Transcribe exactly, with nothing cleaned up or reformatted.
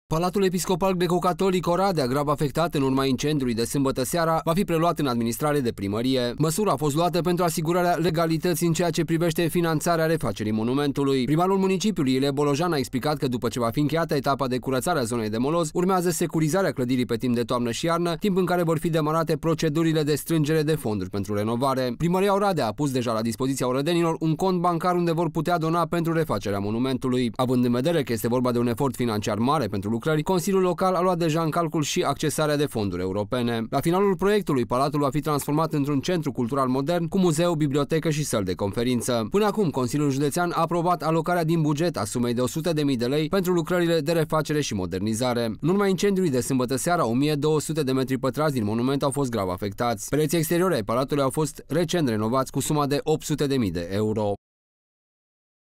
Palatul Episcopal Greco-Catolic Oradea, grav afectat în urma incendiului de sâmbătă seara, va fi preluat în administrare de primărie. Măsura a fost luată pentru asigurarea legalității în ceea ce privește finanțarea refacerii monumentului. Primarul municipiului, Ilie Bolojan, a explicat că după ce va fi încheiată etapa de curățare a zonei de moloz, urmează securizarea clădirii pe timp de toamnă și iarnă, timp în care vor fi demarate procedurile de strângere de fonduri pentru renovare. Primăria Oradea a pus deja la dispoziția orădenilor un cont bancar unde vor putea dona pentru refacerea monumentului. Având în vedere că este vorba de un efort financiar mare pentru lucrări, Consiliul Local a luat deja în calcul și accesarea de fonduri europene. La finalul proiectului, palatul va fi transformat într-un centru cultural modern, cu muzeu, bibliotecă și săli de conferință. Până acum, Consiliul Județean a aprobat alocarea din buget a sumei de o sută de mii de lei pentru lucrările de refacere și modernizare. În urma incendiului de sâmbătă seara, o mie două sute de metri pătrați din monument au fost grav afectați. Pereții exteriori ai palatului au fost recent renovați cu suma de opt sute de mii de euro.